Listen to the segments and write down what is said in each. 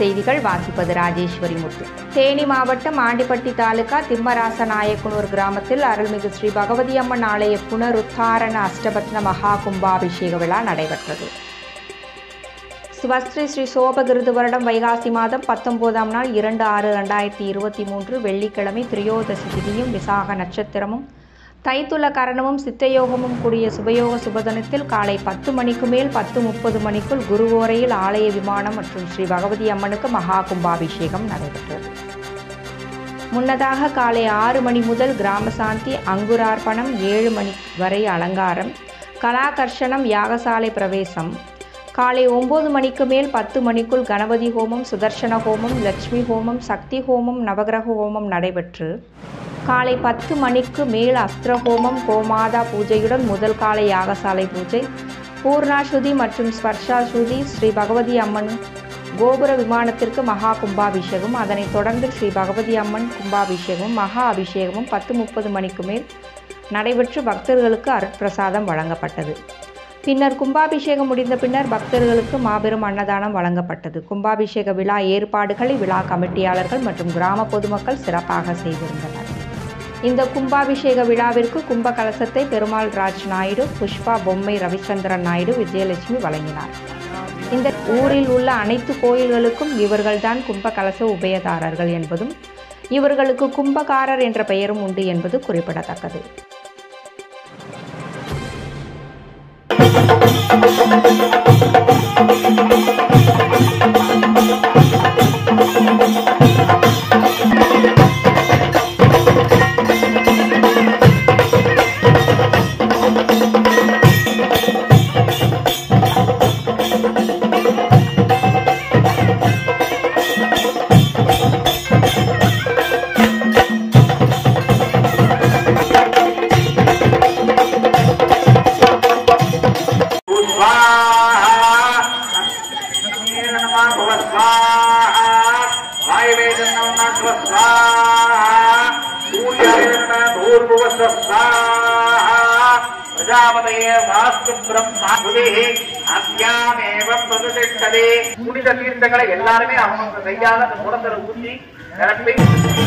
செய்திகள் வாசிப்பது ராஜேஸ்வரி முத்து. தேனி மாவட்டம் ஆண்டிப்பட்டி தாலுகா திம்மராசநாயக்கனூர் கிராமத்தில் அருள்மிகு ஸ்ரீ பகவதி அம்மன் ஆலய புனருத்தாரண அஷ்டபத்ன மகா கும்பாபிஷேக விழா நடைபெற்றது. ஸ்வஸ்ரீ ஸ்ரீ சோபகிருது வருடம் வைகாசி மாதம் 19ஆம் நாள் 2/6/2023 வெள்ளிக்கிழமை திரியோதசி திதியும் விசாக நட்சத்திரமும் தைத்துல கரணமும் சித்தயோகமும் கூடிய சுபயோக சுபதனத்தில் காலை 10 மணிக்கு மேல் 10:30 மணிக்குள் குருவோரையில் ஆலய விமானம் மற்றும் ஸ்ரீ பகவதி அம்மனுக்கு மகா கும்பாபிஷேகம் நடைபெற்றது. முன்னதாக காலை 6 மணி முதல் கிராம சாந்தி, அங்குரார்ப்பணம், 7 மணி வரை அலங்காரம், கலாகர்ஷணம், யாகசாலை பிரவேசம், காலை 9 மணிக்கு மேல் 10 மணிக்குள் கணபதி ஹோமம், சுதர்சன ஹோமம், லட்சுமி ஹோமம், சக்தி ஹோமம், நவகிரக ஹோமம் நடைபெற்று காலை 10 மணிக்கு மேல் அஸ்திர ஹோமம், கோமாதா பூஜையுடன் முதல் காலை யாகசாலை பூஜை, பூர்ணாசுதி மற்றும் ஸ்பர்ஷாசுதி, ஸ்ரீ பகவதி அம்மன் கோபுர விமானத்திற்கு மகா கும்பாபிஷேகம், அதனைத் தொடர்ந்து ஸ்ரீ பகவதி அம்மன் கும்பாபிஷேகமும் மகா அபிஷேகமும் 10:30 மணிக்கு மேல் நடைபெற்று பக்தர்களுக்கு அருட்பிரசாதம் வழங்கப்பட்டது. பின்னர் கும்பாபிஷேகம் முடிந்த பின்னர் பக்தர்களுக்கு மாபெரும் அன்னதானம் வழங்கப்பட்டது. கும்பாபிஷேக விழா ஏற்பாடுகளை விழா கமிட்டியாளர்கள் மற்றும் கிராம பொதுமக்கள் சிறப்பாக செய்திருந்தனர். இந்த கும்பாபிஷேக விழாவிற்கு கும்ப கலசத்தை பெருமாள் ராஜ் நாயுடு, புஷ்பா பொம்மை ரவிச்சந்திரன் நாயுடு, விஜயலட்சுமி வழங்கினார். இந்த ஊரில் உள்ள அனைத்து கோயில்களுக்கும் இவர்கள்தான் கும்ப கலச உபயதாரர்கள் என்பதும் இவர்களுக்கு கும்பகாரர் என்ற பெயரும் உண்டு என்பது குறிப்பிடத்தக்கது. புனித தீர்த்தங்களை எல்லாருமே அவங்க கையால அந்த குடத்துல ஊற்றி நிரப்பி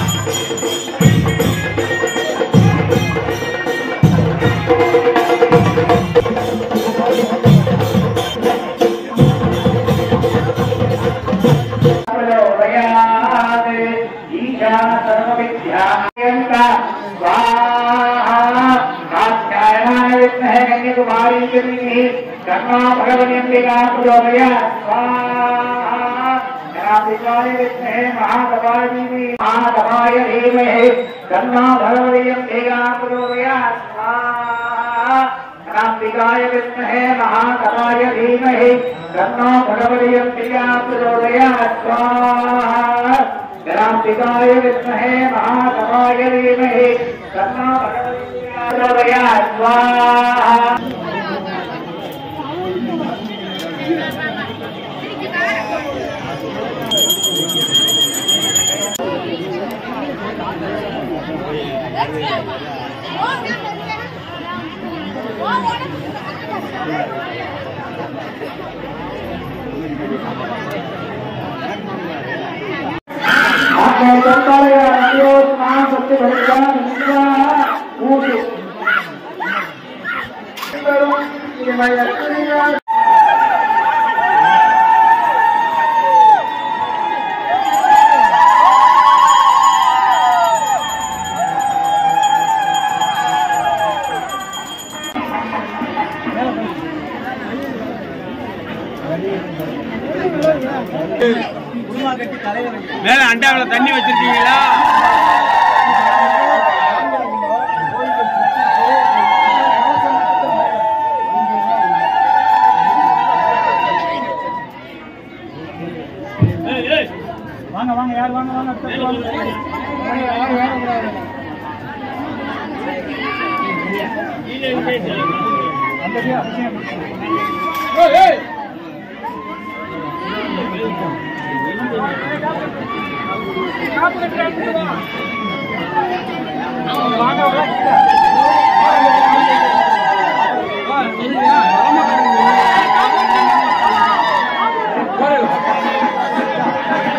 कर्मा भगवती महादवाय धीमहि कर्मा भगवती क्रांतिकाय विद्महे महादवाय धीमहि कर्मा भगवती क्रांतिकाय विद्महे महादवाय धीमहि कर्मा भगवती स्वाहा. மேல அண்டாவில தண்ணி வச்சிருக்கீங்களா? வாங்க வாங்க யார் வாங்க வாங்க வாங்க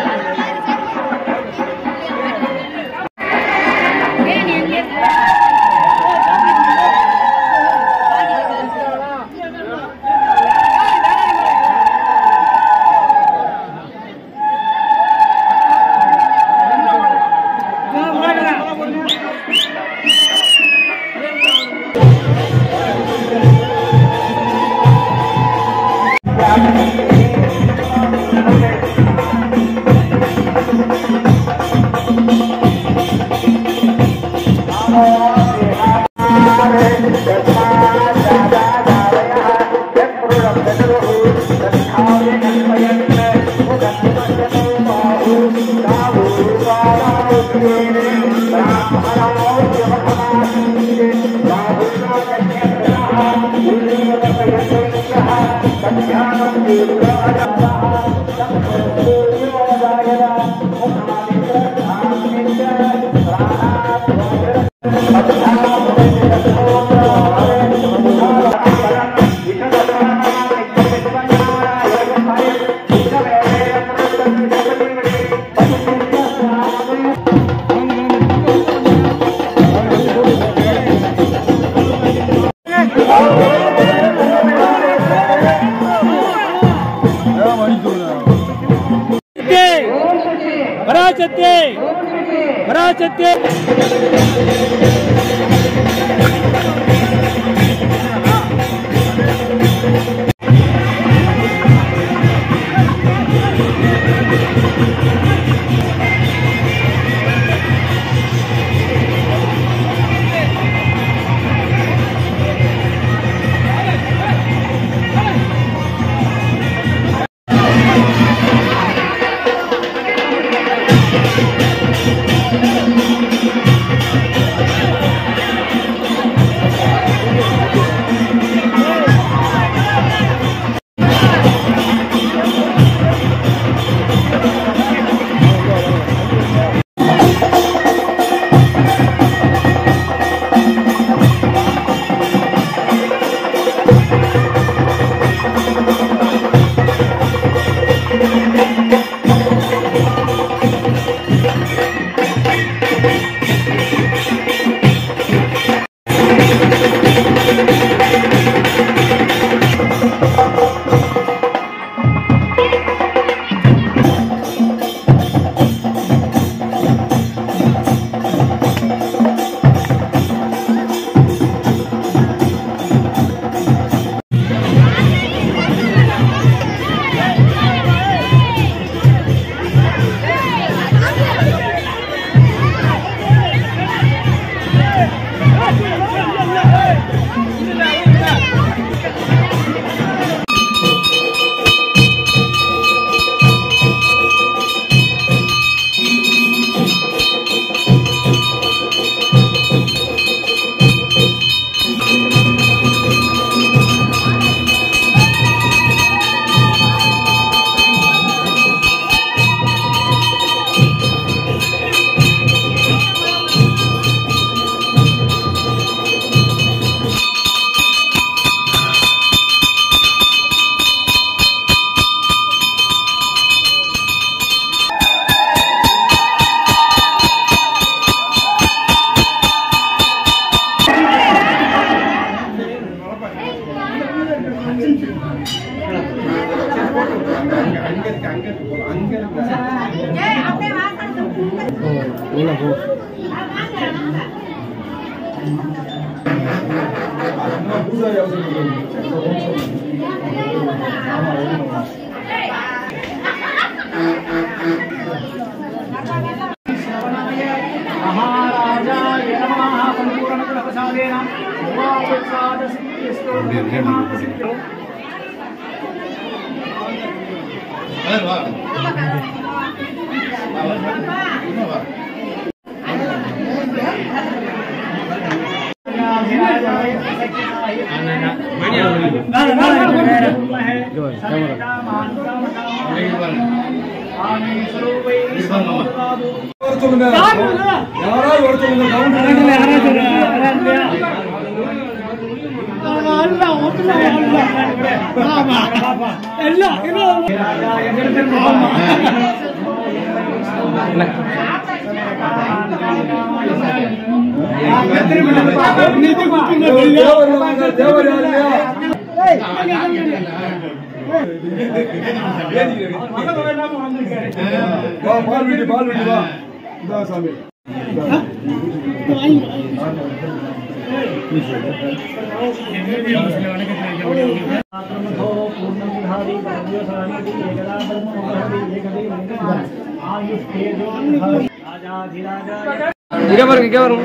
இங்க பாருங்க இங்க பாருங்க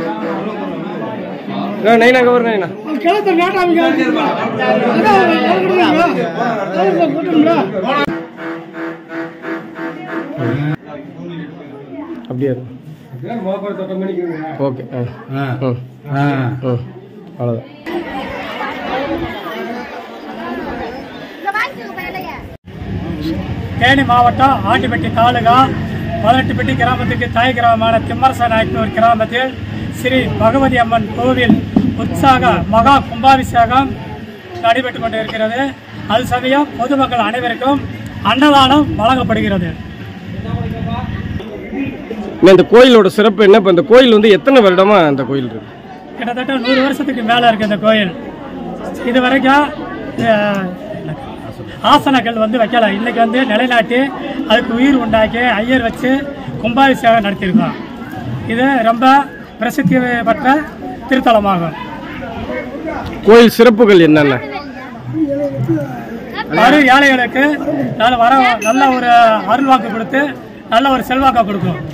நைனா இங்க பாருங்க நைனா அப்படியே ஓகே அவ்வளோதான். தேனி மாவட்டம் ஆண்டிப்பட்டி தாலுகா 18பட்டி கிராமத்துக்கு தாய் கிராமமான திம்மரச நாயக்கனூர் கிராமத்தில் ஸ்ரீ பகவதி அம்மன் கோவில் உற்சாக மகா கும்பாபிஷேகம் நடைபெற்றுக் கொண்டிருக்கிறது. அது சமயம் பொதுமக்கள் அனைவருக்கும் அன்னதானம் வழங்கப்படுகிறது. இந்த கோயிலோட சிறப்பு என்ன? இப்போ இந்த கோயில் வந்து எத்தனை வருடமா இந்த கோயில் இருக்கு? கிட்டத்தட்ட 100 வருஷத்துக்கு மேலே இருக்கு இந்த கோயில். இது வரைக்கும் ஆசனங்கள் வந்து வைக்கல. இன்னைக்கு வந்து நிலைநாட்டி அதுக்கு உயிர் உண்டாக்கி ஐயர் வச்சு கும்பாபிஷேகம் நடத்தியிருக்கோம். இது ரொம்ப பிரசித்தி பெற்ற திருத்தலமாகும். கோயில் சிறப்புகள் என்னென்ன? வரும் ஏழைகளுக்கு நல்ல ஒரு அருள்வாக்கு கொடுத்து நல்ல ஒரு செல்வாக்கா கொடுக்கும்.